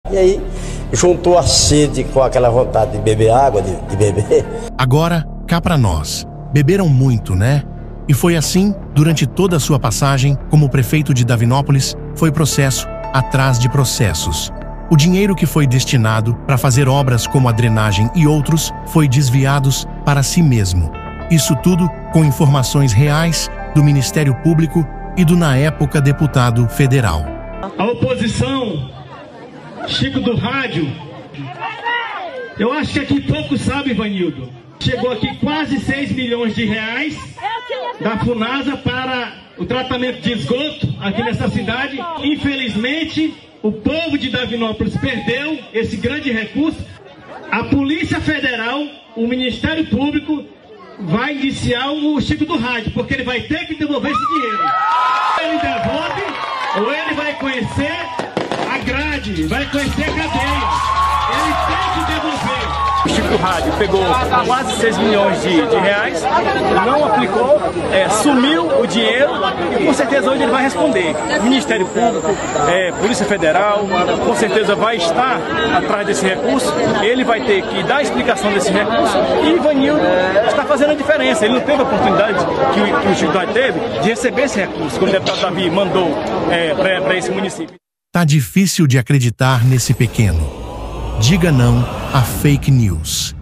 E aí, juntou a sede com aquela vontade de beber água, de beber. Agora, cá pra nós. Beberam muito, né? E foi assim, durante toda a sua passagem, como prefeito de Davinópolis, foi processo atrás de processos. O dinheiro que foi destinado para fazer obras como a drenagem e outros foi desviados para si mesmo. Isso tudo com informações reais do Ministério Público e do, na época, deputado federal. A oposição, Chico do Rádio, eu acho que aqui pouco sabe, Ivanildo. Chegou aqui quase 6 milhões de reais da Funasa para o tratamento de esgoto aqui nessa cidade. Infelizmente, o povo de Davinópolis perdeu esse grande recurso. A Polícia Federal, o Ministério Público, vai indiciar o Chico do Rádio, porque ele vai ter que devolver esse dinheiro. Ele devolve, ou ele vai conhecer a grade, vai conhecer a cadeia. Ele tem que devolver. O Chico do Rádio pegou quase 6 milhões de reais, não aplicou, sumiu o dinheiro e com certeza hoje ele vai responder. Ministério Público, Polícia Federal, com certeza vai estar atrás desse recurso, ele vai ter que dar explicação desse recurso e Ivanildo está fazendo a diferença. Ele não teve a oportunidade que o Chico do Rádio teve de receber esse recurso, quando o deputado Davi mandou para esse município. Tá difícil de acreditar nesse pequeno. Diga não a fake news.